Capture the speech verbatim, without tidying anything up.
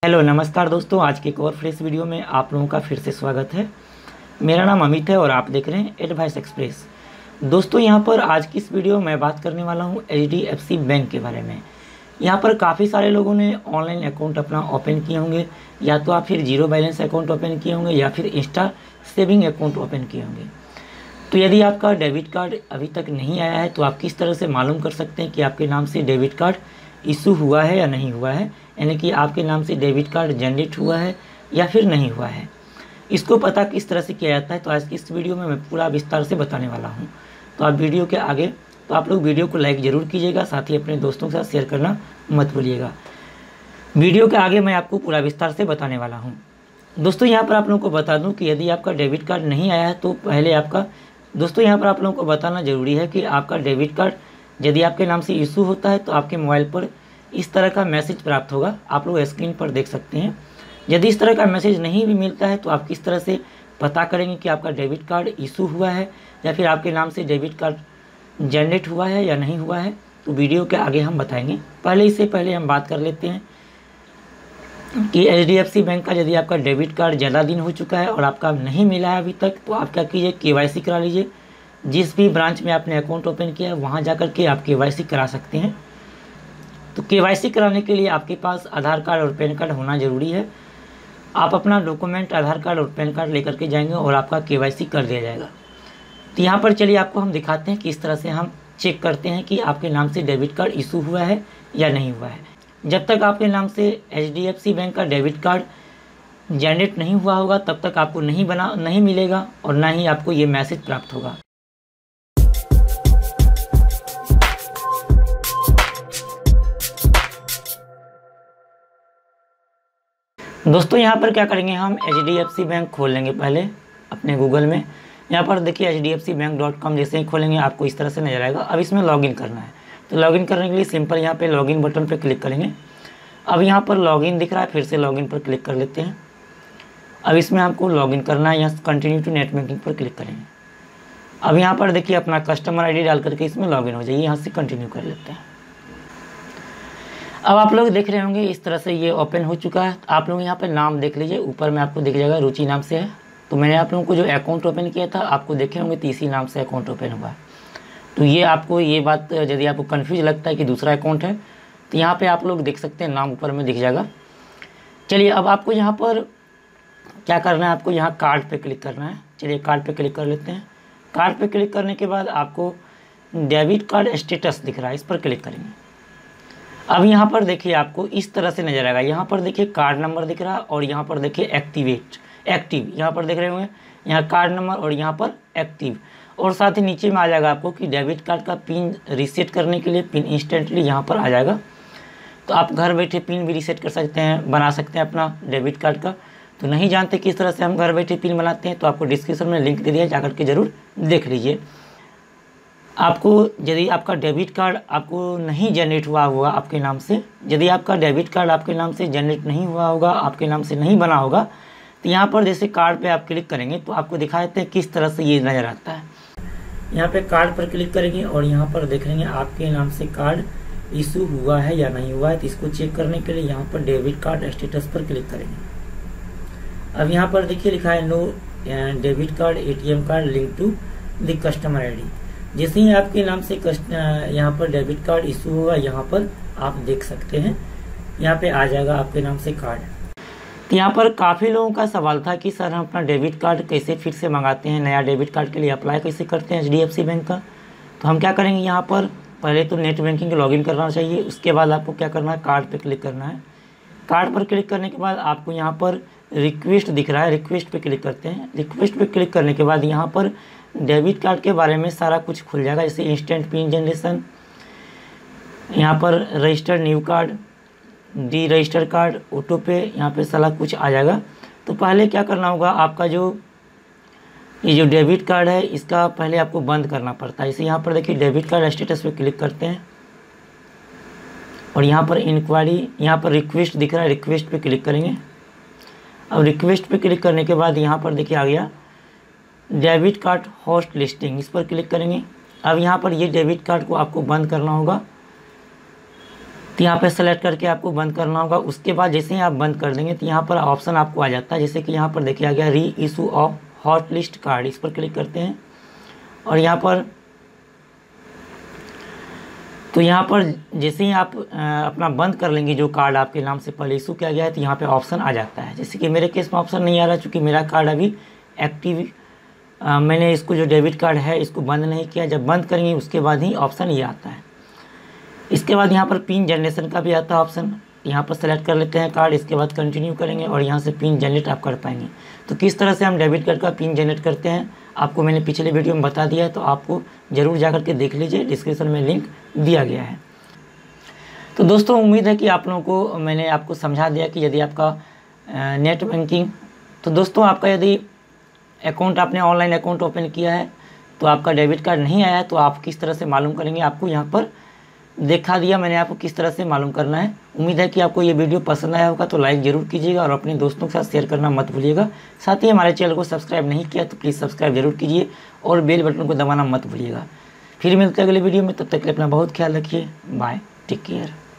Hello नमस्कार दोस्तों, आज के एक और फ्रेश वीडियो में आप लोगों का फिर से स्वागत है। मेरा नाम अमित है और आप देख रहे हैं एडवाइस एक्सप्रेस। दोस्तों यहाँ पर आज की इस वीडियो में बात करने वाला हूँ H D F C bank के बारे में। यहाँ पर काफ़ी सारे लोगों ने ऑनलाइन अकाउंट अपना ओपन किए होंगे, या तो आप फिर जीरो बैलेंस अकाउंट ओपन किए होंगे या फिर इंस्टा सेविंग अकाउंट ओपन किए होंगे। तो यदि आपका डेबिट कार्ड अभी तक नहीं आया है तो आप किस तरह से मालूम कर सकते हैं कि आपके नाम से डेबिट कार्ड इशू हुआ है या नहीं हुआ है, यानी कि आपके नाम से डेबिट कार्ड जनरेट हुआ है या फिर नहीं हुआ है। इसको पता किस तरह से किया जाता है तो आज की इस वीडियो में मैं पूरा विस्तार से बताने वाला हूँ। तो आप वीडियो के आगे तो आप लोग वीडियो को लाइक ज़रूर कीजिएगा, साथ ही अपने दोस्तों के साथ शेयर करना मत भूलिएगा। वीडियो के आगे मैं आपको पूरा विस्तार से बताने वाला हूँ। दोस्तों यहाँ पर आप लोगों को बता दूँ कि यदि आपका डेबिट कार्ड नहीं आया है तो पहले आपका दोस्तों यहाँ पर आप लोगों को बताना ज़रूरी है कि आपका डेबिट कार्ड यदि आपके नाम से इशू होता है तो आपके मोबाइल पर इस तरह का मैसेज प्राप्त होगा, आप लोग स्क्रीन पर देख सकते हैं। यदि इस तरह का मैसेज नहीं भी मिलता है तो आप किस तरह से पता करेंगे कि आपका डेबिट कार्ड इशू हुआ है या फिर आपके नाम से डेबिट कार्ड जनरेट हुआ है या नहीं हुआ है, तो वीडियो के आगे हम बताएंगे। पहले इससे पहले हम बात कर लेते हैं कि H D F C bank का यदि आपका डेबिट कार्ड ज़्यादा दिन हो चुका है और आपका नहीं मिला है अभी तक, तो आप क्या कीजिए, के वाई सी करा लीजिए। जिस भी ब्रांच में आपने अकाउंट ओपन किया है वहाँ जा कर के आप के वाई सी करा सकते हैं। तो के वाई सी कराने के लिए आपके पास आधार कार्ड और पैन कार्ड होना ज़रूरी है। आप अपना डॉक्यूमेंट आधार कार्ड और पैन कार्ड लेकर के जाएंगे और आपका के वाई सी कर दिया जाएगा। तो यहाँ पर चलिए आपको हम दिखाते हैं कि इस तरह से हम चेक करते हैं कि आपके नाम से डेबिट कार्ड इशू हुआ है या नहीं हुआ है। जब तक आपके नाम से H D F C bank का डेबिट कार्ड जनरेट नहीं हुआ होगा तब तक आपको नहीं बना नहीं मिलेगा और ना ही आपको ये मैसेज प्राप्त होगा। दोस्तों यहाँ पर क्या करेंगे, हम H D F C bank खोल लेंगे पहले अपने गूगल में। यहाँ पर देखिए H D F C bank dot com जैसे ही खोलेंगे आपको इस तरह से नजर आएगा। अब इसमें लॉगिन करना है, तो लॉगिन करने के लिए सिंपल यहाँ पे लॉगिन बटन पर क्लिक करेंगे। अब यहाँ पर लॉगिन दिख रहा है, फिर से लॉगिन पर क्लिक कर लेते हैं। अब इसमें आपको लॉगिन करना है, यहाँ कंटिन्यू टू नेट बैंकिंग पर क्लिक करेंगे। अब यहाँ पर देखिए अपना कस्टमर आई डी डाल करके इसमें लॉगिन हो जाइए, यहाँ से कंटिन्यू कर लेते हैं। अब आप लोग देख रहे होंगे इस तरह से ये ओपन हो चुका है। आप लोग यहाँ पे नाम देख लीजिए, ऊपर में आपको दिख जाएगा रुचि नाम से है। तो मैंने आप लोगों को जो अकाउंट ओपन किया था आपको देखे होंगे तीसरी नाम से अकाउंट ओपन हुआ है। तो ये आपको ये बात यदि आपको कन्फ्यूज लगता है कि दूसरा अकाउंट है तो यहाँ पर आप लोग देख सकते हैं, नाम ऊपर में दिख जाएगा। चलिए अब आपको यहाँ पर क्या करना है, आपको यहाँ कार्ड पर क्लिक करना है। चलिए कार्ड पर क्लिक कर लेते हैं। कार्ड पर क्लिक करने के बाद आपको डेबिट कार्ड स्टेटस दिख रहा है, इस पर क्लिक करेंगे। अब यहाँ पर देखिए आपको इस तरह से नजर आएगा। यहाँ पर देखिए कार्ड नंबर दिख रहा है और यहाँ पर देखिए एक्टिवेट एक्टिव यहाँ पर देख रहे होंगे, यहाँ कार्ड नंबर और यहाँ पर एक्टिव, और साथ ही नीचे में आ जाएगा आपको कि डेबिट कार्ड का पिन रीसेट करने के लिए पिन इंस्टेंटली यहाँ पर आ जाएगा। तो आप घर बैठे पिन भी रीसेट कर सकते हैं, बना सकते हैं अपना डेबिट कार्ड का। तो नहीं जानते किस तरह से हम घर बैठे पिन बनाते हैं तो आपको डिस्क्रिप्शन में लिंक दे दिया, जाकर के ज़रूर देख लीजिए। आपको यदि आपका डेबिट कार्ड आपको नहीं जनरेट हुआ होगा आपके नाम से, यदि आपका डेबिट कार्ड आपके नाम से जनरेट नहीं हुआ होगा, आपके नाम से नहीं बना होगा, तो यहाँ पर जैसे कार्ड पे आप क्लिक करेंगे तो आपको दिखा देते हैं किस तरह से ये नज़र आता है। यहाँ पे कार्ड पर क्लिक करेंगे और यहाँ पर देखेंगे आपके नाम से कार्ड इशू हुआ है या नहीं हुआ है। तो इसको चेक करने के लिए यहाँ पर डेबिट कार्ड स्टेटस पर क्लिक करेंगे। अब यहाँ पर देखिए लिखा है no debit card A T M card link to the customer I D. जैसे ही आपके नाम से यहाँ पर डेबिट कार्ड इशू होगा, यहाँ पर आप देख सकते हैं यहाँ पे आ जाएगा आपके नाम से कार्ड। तो यहाँ पर काफ़ी लोगों का सवाल था कि सर हम अपना डेबिट कार्ड कैसे फिर से मंगाते हैं, नया डेबिट कार्ड के लिए अप्लाई कैसे करते हैं H D F C bank का। तो हम क्या करेंगे, यहाँ पर पहले तो नेट बैंकिंग लॉगिन करना चाहिए, उसके बाद आपको क्या करना है, कार्ड पर क्लिक करना है। कार्ड पर क्लिक करने के बाद आपको यहाँ पर रिक्वेस्ट दिख रहा है, रिक्वेस्ट पे क्लिक करते हैं। रिक्वेस्ट पे क्लिक करने के बाद यहाँ पर डेबिट कार्ड के बारे में सारा कुछ खुल जाएगा, जैसे इंस्टेंट पिन जनरेशन, यहाँ पर registered new card, deregister card, auto pay, यहाँ पे सारा कुछ आ जाएगा। तो पहले क्या करना होगा, आपका जो ये जो डेबिट कार्ड है इसका पहले आपको बंद करना पड़ता है। जैसे यहाँ पर देखिए डेबिट कार्ड स्टेटस पे क्लिक करते हैं और यहाँ पर इंक्वायरी, यहाँ पर रिक्वेस्ट दिख रहा है, रिक्वेस्ट पे क्लिक करेंगे। अब रिक्वेस्ट पे क्लिक करने के बाद यहाँ पर देखिए आ गया डेबिट कार्ड होस्ट लिस्टिंग, इस पर क्लिक करेंगे। अब यहाँ पर ये डेबिट कार्ड को आपको बंद करना होगा। तो यहाँ पे सेलेक्ट करके आपको बंद करना होगा। उसके बाद जैसे ही आप बंद कर देंगे तो यहाँ पर ऑप्शन आपको आ जाता है, जैसे कि यहाँ पर देखिए आ गया reissue of hot list card, इस पर क्लिक करते हैं और यहाँ पर तो यहाँ पर जैसे ही आप अपना बंद कर लेंगे जो कार्ड आपके नाम से पहले इशू किया गया है, तो यहाँ पे ऑप्शन आ जाता है। जैसे कि मेरे केस में ऑप्शन नहीं आ रहा क्योंकि मेरा कार्ड अभी एक्टिव, मैंने इसको जो डेबिट कार्ड है इसको बंद नहीं किया। जब बंद करेंगे उसके बाद ही ऑप्शन ये आता है। इसके बाद यहाँ पर पिन जनरेशन का भी आता है ऑप्शन, यहाँ पर सेलेक्ट कर लेते हैं कार्ड, इसके बाद कंटिन्यू करेंगे और यहाँ से पिन जनरेट आप कर पाएंगे। तो किस तरह से हम डेबिट कार्ड का पिन जनरेट करते हैं आपको मैंने पिछले वीडियो में बता दिया है, तो आपको ज़रूर जा कर के देख लीजिए, डिस्क्रिप्शन में लिंक दिया गया है। तो दोस्तों उम्मीद है कि आप लोगों को मैंने आपको समझा दिया कि यदि आपका नेट बैंकिंग, तो दोस्तों आपका यदि अकाउंट आपने ऑनलाइन अकाउंट ओपन किया है तो आपका डेबिट कार्ड नहीं आया है, तो आप किस तरह से मालूम करेंगे, आपको यहाँ पर दिखा दिया मैंने आपको किस तरह से मालूम करना है। उम्मीद है कि आपको ये वीडियो पसंद आया होगा, तो लाइक ज़रूर कीजिएगा और अपने दोस्तों के साथ शेयर करना मत भूलिएगा। साथ ही हमारे चैनल को सब्सक्राइब नहीं किया तो प्लीज़ सब्सक्राइब जरूर कीजिए और बेल बटन को दबाना मत भूलिएगा। फिर मिलते हैं अगले वीडियो में, तब तक के लिए अपना बहुत ख्याल रखिए। Bye, take care.